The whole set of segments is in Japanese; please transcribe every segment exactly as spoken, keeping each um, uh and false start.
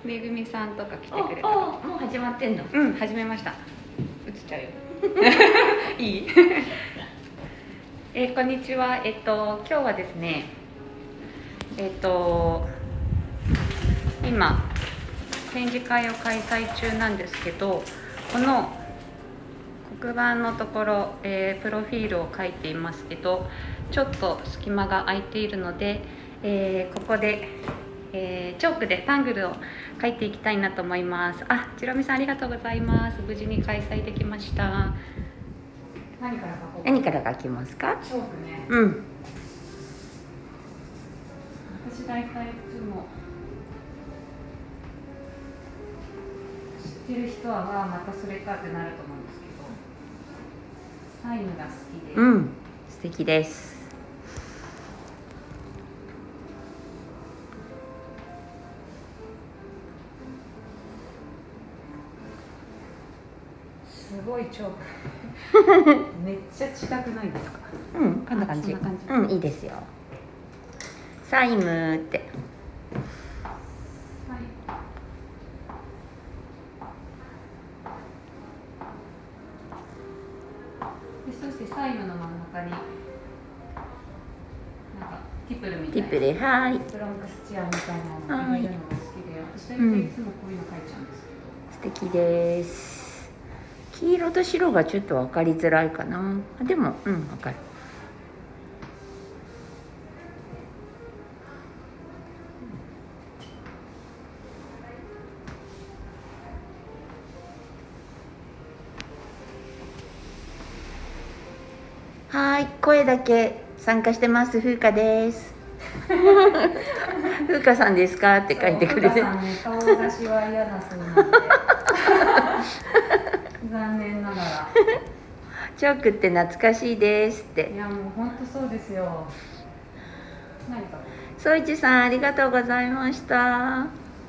めぐみさんとか来てくれた。 もう始まってんの？ うん、始めました。映っちゃうよ。いい？えー、こんにちは。えっと今日はですね、えっと今展示会を開催中なんですけど、この黒板のところ、えー、プロフィールを書いていますけど、ちょっと隙間が空いているので、えー、ここで、えー、チョークでタングルを書いていきたいなと思います。あ、ちろみさんありがとうございます。無事に開催できました。何から書こうか。 何から書きますか？ チョークね。 うん。 私大体いつも知ってる人はわあまたそれかってなると思うんですけど、サインが好きで。 うん、素敵です。 すごいチョーク。めっちゃ近くないですか？ うん、こんな感じ。 そんな感じ。 うん、いいですよ。サイムって。 はい。で、そしてサイムの真ん中になんかティプルみたいな。 ティプル、はい。 ブロンクスチアみたいなのを入れるのが好きで、私大体いつもこういうの書いちゃうんですけど。 素敵です。黄色と白がちょっと分かりづらいかな。でも、うん、分かる。はい、声だけ参加してます。風花です。風花さんですかって書いてくれて。 風花さんね、顔出しは嫌だそうなので。残念ながら。 チョークって懐かしいですって。 いやもう本当そうですよ。何か。 ソイチさんありがとうございました。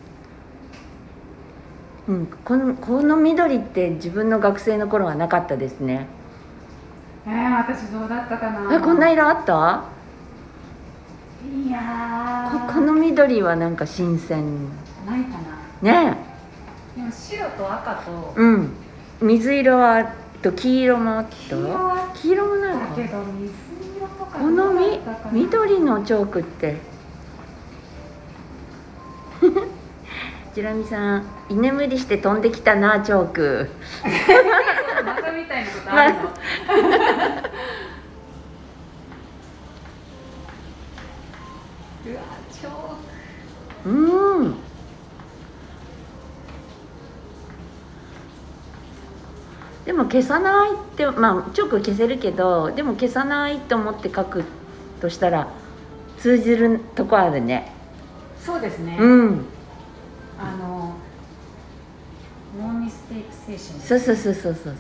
うん、このこの緑って自分の学生の頃はなかったですね。 えー、私どうだったかな。 え、こんな色あった？ いやー、 ここの緑はなんか新鮮。 ないかな。ねえ。でも白と赤と。 うん。水色はと黄色もあった。 黄色は黄色もないか。 だけど水色とかこのみ緑の。 のチョークって。ジュラミさん、居眠りして飛んできたなチョーク。 バカみたいなことあるの。うわ、チョーク。 うん。でも消さないって、まあチョーク消せるけど、でも消さないと思って書くとしたら通じるとこあるね。 そうですね。 うん。 あのノーミステイク精神。 そうそうそうそうそう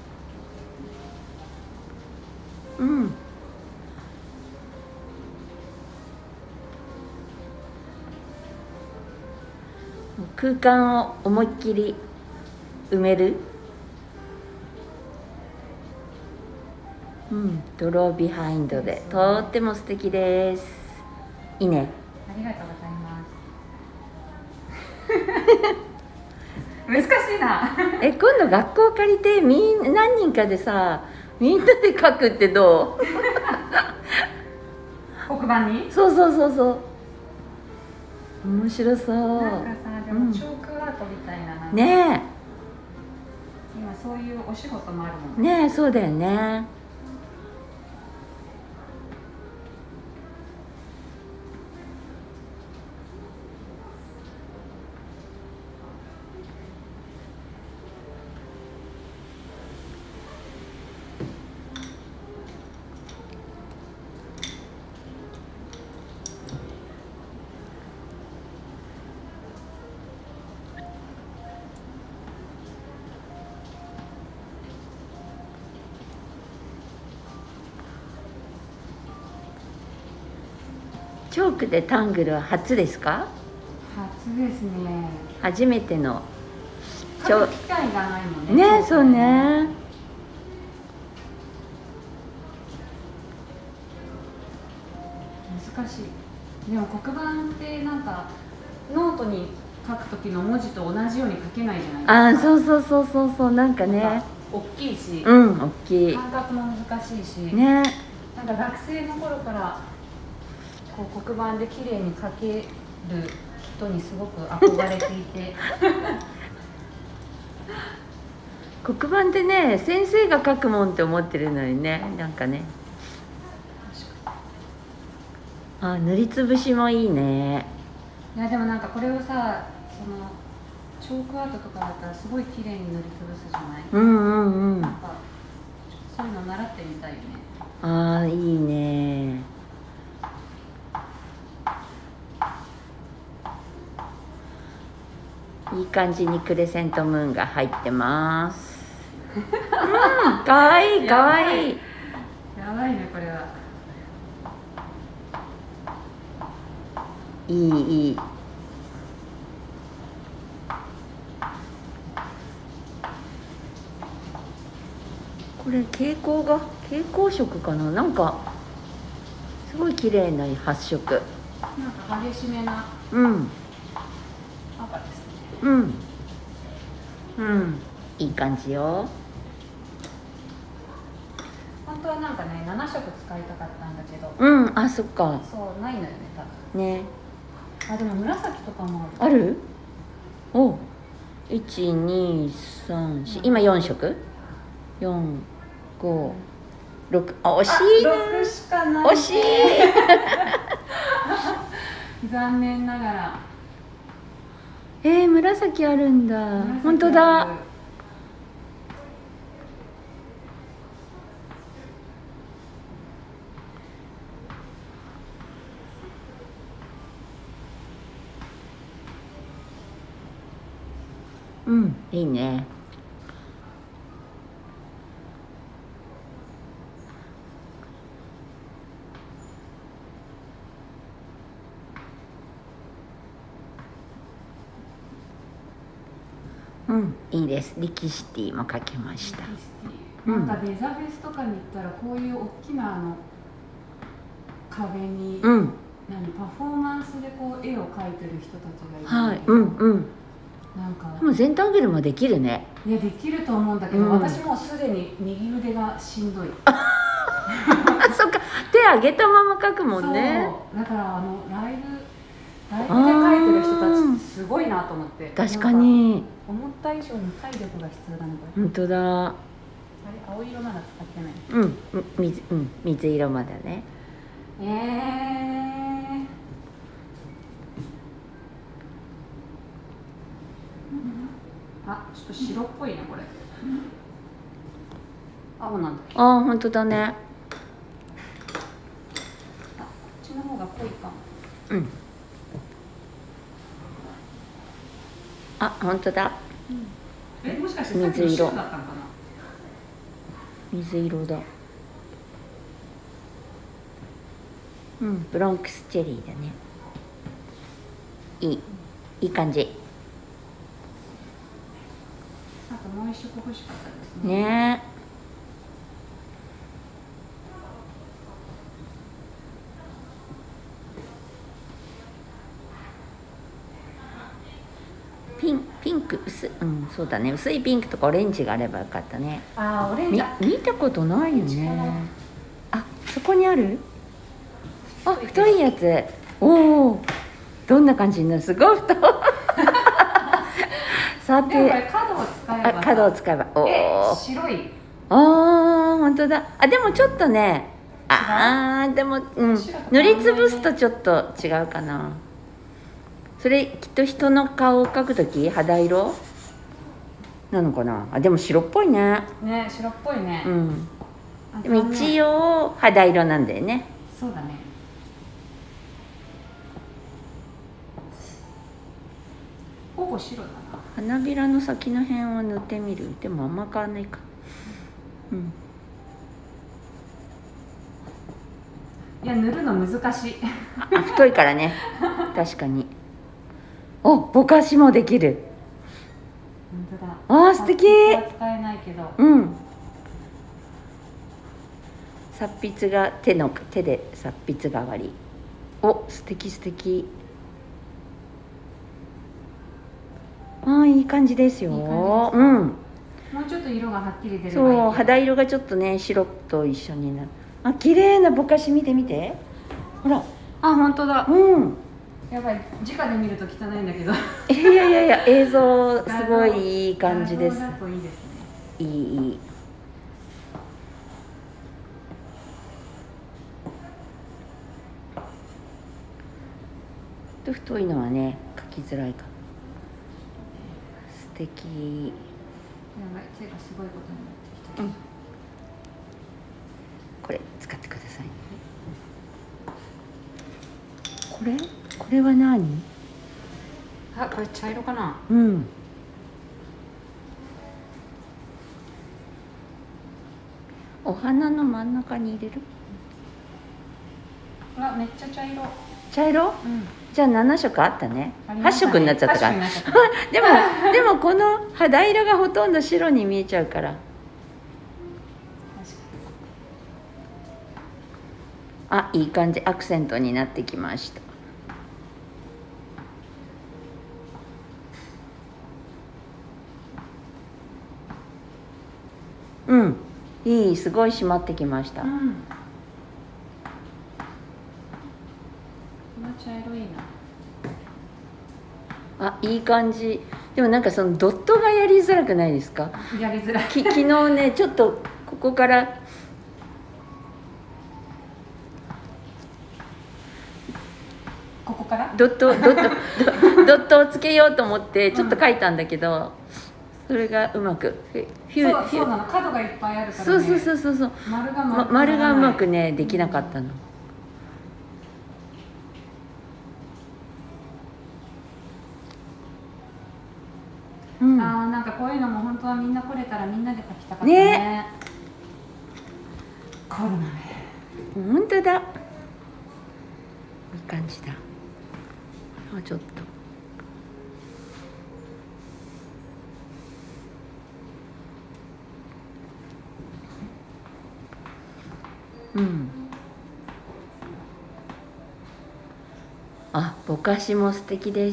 そう。うん。空間を思いっきり埋める。うん、ドロービハインドでとっても素敵です。いいね。 ありがとうございます。難しいな。 え、今度学校借りてみん何人かでさ、みんなで書くってどう？ 黒板に？ そうそうそうそう。面白そう。 なんかさ、でもチョークアートみたいな、なんかね今そういうお仕事もあるもえ、 んね。 ねえ、そうだよね。チョークでタングルは初ですか？ 初ですね。 初めての。 書く機会がないもんね。 ね、そうね。 難しい。でも黒板ってなんかノートに書く時の文字と同じように書けないじゃないですか。 ああ、そうそうそうそうそう、なんかね、 大きいし、 うん、大きい感覚も難しいしね。 なんか学生の頃からこう黒板で綺麗に書ける人にすごく憧れていて黒板ってね、先生が書くもんって思ってるのにね、なんかね。あ、塗りつぶしもいいね。 いやでもなんかこれをさ、そのチョークアートとかだったらすごい綺麗に塗りつぶすじゃない。 うんうんうん。 なんかそういうの習ってみたいよね。 ああ、いいね。いい感じにクレセントムーンが入ってます。うん、かわいいかわいい。 やばいねこれは。 いいいい。これ蛍光が蛍光色かな、なんかすごい綺麗な発色。 なんか激しめなうん赤ですね。 うんうんいい感じよ。 本当はなんかねななしょく使いたかったんだけど、 うん、あ、そっかそうないのよね多分ね。 あでも紫とかもある。 ある？お、いち、に、さん、よん、今よん色？ よん、ご、ろく、あ、惜しいな。 ろくしかない。 惜しい残念ながら。 えー、紫あるんだ。本当だ。うん、いいね。うん、いいです。リキシティもかけました。 なんかデザフェスとかに行ったらこういう大きなあの壁に、 うん、 何パフォーマンスでこう絵を描いてる人たちがいるんだはい、 けど、 うんうん。 なんかでも全体アングルもできるね。 いやできると思うんだけど、 うん、 私もうすでに右腕がしんどい。 あそっか、手上げたまま描くもんね。 そうだからあのライブライブで描いてる人たちってすごいなと思って。 確かに思った以上に体力が必要だねこれ。 本当だ。 あれ青色まだ使ってない。 うん、水、うん、水色まだね。 えー、あ、ちょっと白っぽいねこれ。青なんだっけ。 ああ、本当だね。 あ、こっちの方が濃いかも。 うん。あ、本当だ。 うん、え、もしかしてさっきの白だったのかな。 水色だ。うん、ブロンクスチェリーだね。いい、いい感じ。 あともう一色欲しかったですね。 ねえ。ピン、ピンク薄い、うん、そうだね。薄いピンクとかオレンジがあればよかったね。 あー、オレンジ。 み、見たことないよね。あ、そこにある。あ、太いやつ。おお。どんな感じになる。すごい太い。さて。 でもこれ角を使えば。 あ、角を使えば。おお。 白い。 ああ、本当だ。あ、でもちょっとね。ああ、でも、うん。塗りつぶすとちょっと違うかな。それきっと人の顔を描くとき肌色なのかな。あ、でも白っぽいね。 ね、白っぽいね。 うん。でも一応肌色なんだよね。 そうだね。ほぼ白だな。 花びらの先の辺を塗ってみる。でもあんま変わんないか。うん。 いや、塗るの難しい。 あ、太いからね。確かに。お、ぼかしもできる。 本当だ。 あー、素敵。 使えないけど。 うん。達筆が手の手で達筆代わり。お、素敵素敵。 ああいい感じですよ。 いい感じですかうん。 もうちょっと色がはっきり出ればいい。 そう肌色がちょっとね白と一緒になる。あ綺麗なぼかし見てみて。ほら。 あ本当だ。 うん。 やばい直で見ると汚いんだけど。 いやいやいや映像すごいいい感じです。 画像だといいですね。 いいいい。と太いのはね描きづらいかも。素敵。 やばい手がすごいことになってきた。 うん。これ使ってくださいね。これこれは何？ あこれ茶色かな。 うん。お花の真ん中に入れる？ うわめっちゃ茶色。 茶色？ うん。 じゃあなな色あったね。 ありましたねはっ色になっちゃったから。 はっ色になっちゃったでもでもこの肌色がほとんど白に見えちゃうから。あいい感じアクセントになってきました。うんいいすごい締まってきました。 うん。この茶色いいな。 あいい感じ。でもなんかそのドットがやりづらくないですか？ やりづらい。 き昨日ねちょっとここからここからドットドットドドットをつけようと思ってちょっと書いたんだけど、それがうまくフィフュそうそうなの角がいっぱいあるからね。 そうそうそうそうそう丸がま丸がうまくねできなかったの。うん、 あーなんかこういうのも本当はみんな来れたらみんなで描きたかったね。ねコロナね。 本当だいい感じだ。あちょっとうんあぼかしも素敵です。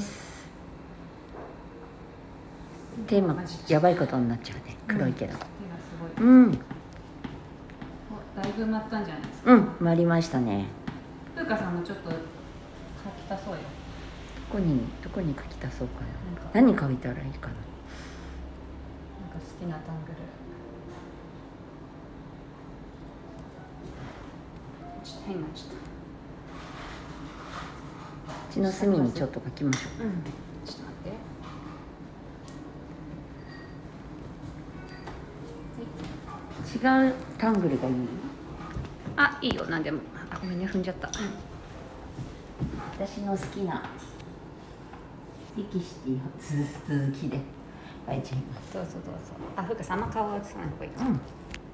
テーマやばいことになっちゃうね黒いけど。 手がすごい。 うんおだいぶ埋まったんじゃないですか。 うん埋まりましたね。 風花さんもちょっと描きたそうよ。 どこにどこに描き足そうかな。 なんか何描いたらいいかな。 なんか好きなタングル。ちょっと変になっちゃった。 うちの隅にちょっと描きましょう。 うん。ちょっと待って。 違うタングルがいい。 あ、いいよ、なんでも。あ、ごめんね、踏んじゃった。 私の好きなテキスティの続きで書いちゃいます。 どうぞどうぞ。あ、ふうかさんの顔は映さない方がいいか。 うん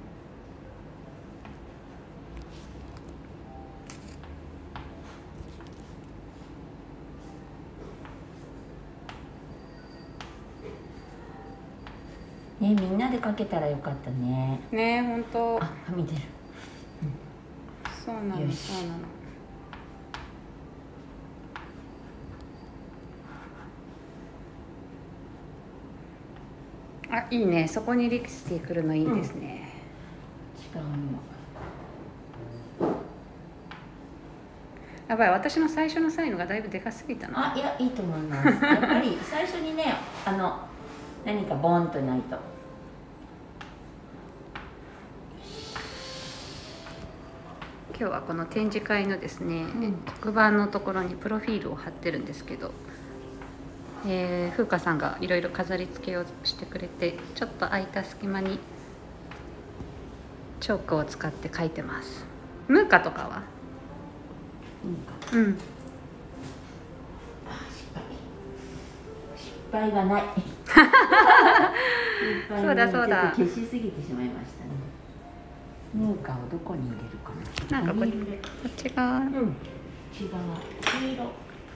ね、みんなでかけたらよかったね。 ねえ、本当。 あ、はみ出る。 そうなの、 よしそうなの。あ、いいね。そこにリキスティ来るのいいですね。 違うの。 やばい、私の最初のサインがだいぶでかすぎたな。 あ、いや、いいと思います。やっぱり最初にね、あの何かボーンとないと。 今日はこの展示会のですね、 うん黒板のところにプロフィールを貼ってるんですけど、えー、風花さんがいろいろ飾り付けをしてくれて、ちょっと空いた隙間にチョークを使って描いてます。ムーカとかはうん。 失敗がない。 そうだそうだ。 消しすぎてしまいましたね。ムーカをどこに入れるかな。 なんかこっこっち側。うん。 違う。黄色。黄色。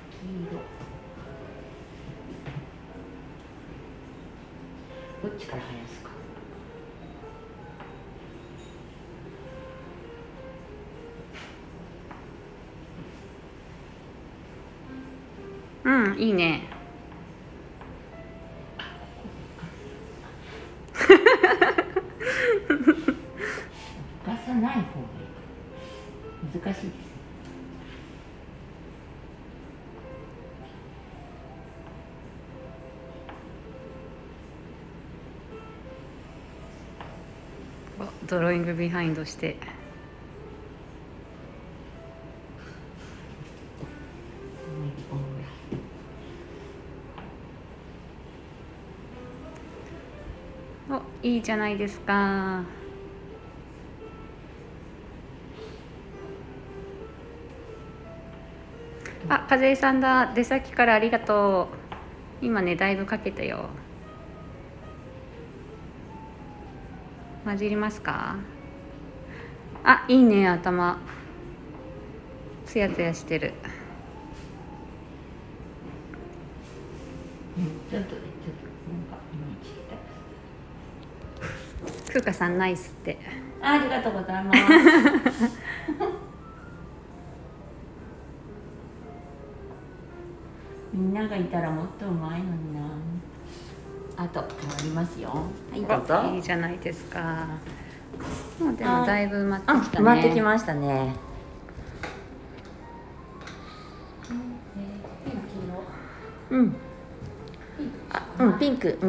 どっちから生やすか。 うん、いいね。 深さない方が難しいです。 ドローイングビハインドして。お、いいじゃないですか。あ、和江さんだ。出先からありがとう。今ね、だいぶかけたよ。混じりますか。あ、いいね、頭ツヤツヤしてる。 うん、ちょっとちょっとなんかいまいち。 風花さんナイスって。 ありがとうございます。みんながいたらもっとうまいのにな。あと変わりますよ。はい、どうぞ。 いいじゃないですか。もうでもだいぶ埋まってきたね。 埋まってきましたね。うん。あ、うん、ピンク、うん。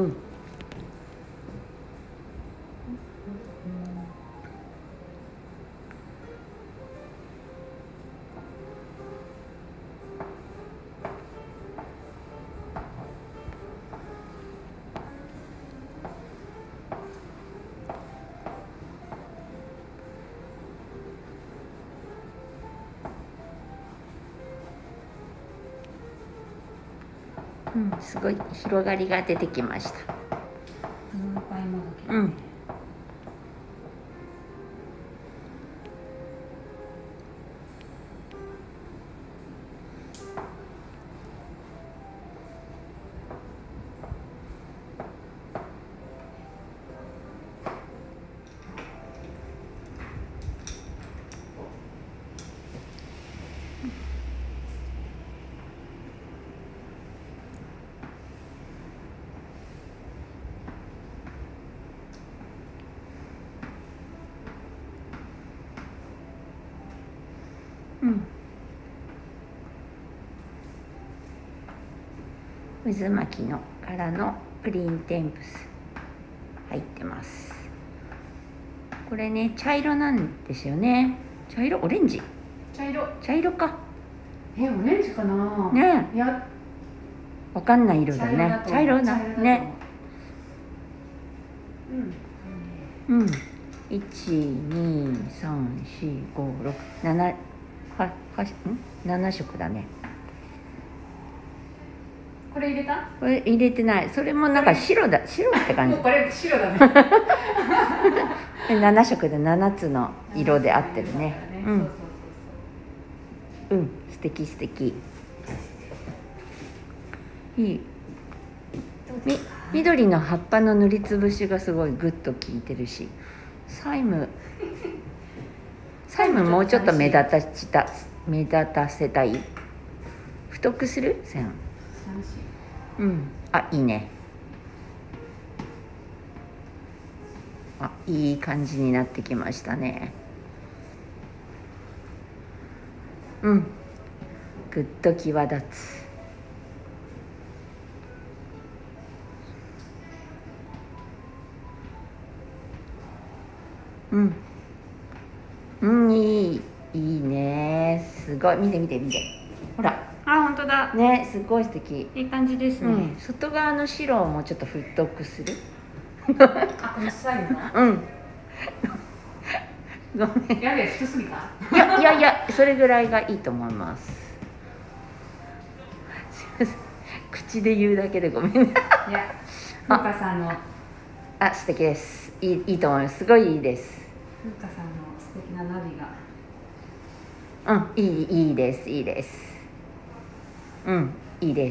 うん、すごい広がりが出てきました。うん。うん、渦巻きの柄のグリーンテンプス入ってます。これね、茶色なんですよね。茶色、オレンジ、 茶色、 茶色か。 え、オレンジかな。 ねえ、 いや、 わかんない色だね。茶色だね。うん、うん、いち、に、さん、し、ご、ろく、なな、は、は、ん、七色だね。 これ入れた？ これ入れてない。それもなんか白だ、白って感じ。 もうこれ白だね。 七色で七つの色で合ってるね。うん。うん、素敵素敵。いい。み、緑の葉っぱの塗りつぶしがすごいグッと効いてるし、サイム。サイムもうちょっと目立たした、目立たせたい。太くする線。うん、あ、いいね。あ、いい感じになってきましたね。うん、ぐっと際立つ。うん、うん、いい、いいね。すごい、見て見て見て。ほら。 あ、本当だ。 ね、すごい素敵。 いい感じですね。 うん、外側の白をもうちょっと太くする。 あ、このサイズが。 うん。ごめん。 やべえ、太すぎた。 いやいやいや、それぐらいがいいと思います。すみません。口で言うだけでごめんね。 いや、風花さんの。 あ、素敵です。いい、いいと思います。すごいいいです。 風花さんの素敵なナビが。うん、いい、いいです、いいです。うん、いいです。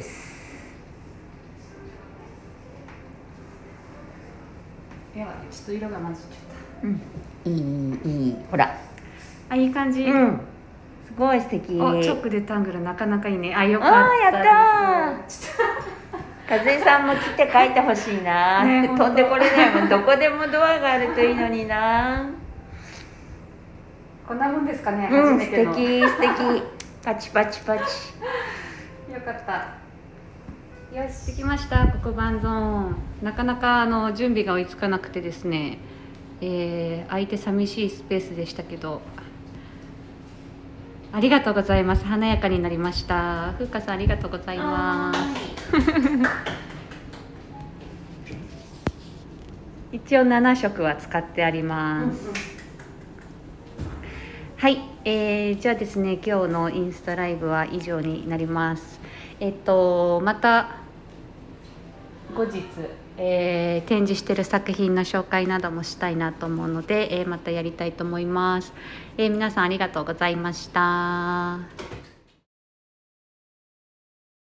やばい、ちょっと色が混じっちゃった。 うん、いい、いい、ほら。 あ、いい感じ。 うん、すごい素敵。 お、チョックでタングルなかなかいいね。あ、よかったです。 あ、やったー。 和江さんも来て書いてほしいな、 ね飛んでこれないもん。どこでもドアがあるといいのにな。 こんなもんですかね、 うん、素初めての。 敵素敵。パチパチパチ。 よかった。よし、できました。黒板ゾーン。なかなかあの準備が追いつかなくてですね、えー、空いて寂しいスペースでしたけど、ありがとうございます。華やかになりました。風花さんありがとうございます。一応なな色は使ってあります。うんうん、はい、えー、じゃあですね、今日のインスタライブは以上になります。えっとまた後日、えー、展示している作品の紹介などもしたいなと思うので、えー、またやりたいと思います。えー、皆さんありがとうございました。